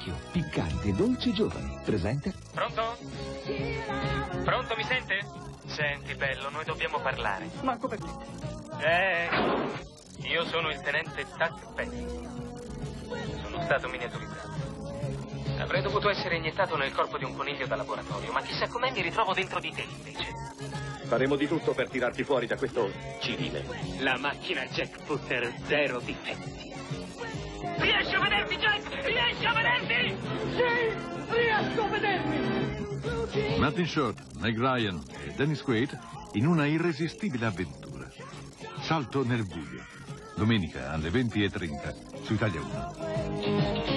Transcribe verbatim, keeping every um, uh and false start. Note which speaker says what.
Speaker 1: vecchio, piccante, dolce e giovane. Presente?
Speaker 2: Pronto? Pronto, mi sente? Senti, bello, noi dobbiamo parlare.
Speaker 3: Manco perché.
Speaker 2: Eh, io sono il tenente Tuck Petty. Sono stato miniaturizzato. Avrei dovuto essere iniettato nel corpo di un coniglio da laboratorio, ma chissà com'è mi ritrovo dentro di te, invece.
Speaker 4: Faremo di tutto per tirarti fuori da questo civile.
Speaker 2: La macchina Jack Putter, zero difetti. Riesci a vederti, Jack? Riesci a vederti?
Speaker 3: Sì, riesco a vedermi.
Speaker 5: Martin Short, Meg Ryan e Dennis Quaid in una irresistibile avventura. Salto nel buio. Domenica alle venti e trenta su Italia uno.